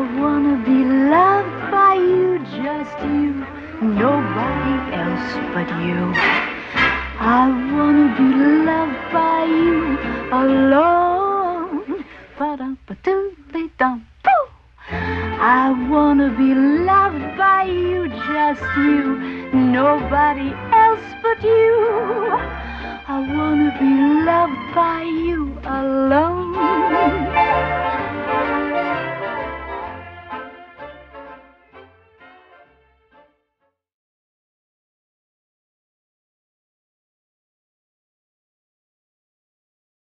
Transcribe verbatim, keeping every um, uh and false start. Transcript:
wanna be loved by you, just you, nobody else but you. I wanna be loved by you alone. Ba-dum-ba-doo-dee-dum. I wanna be loved by you, just you, nobody else but you. I wanna be loved by you alone.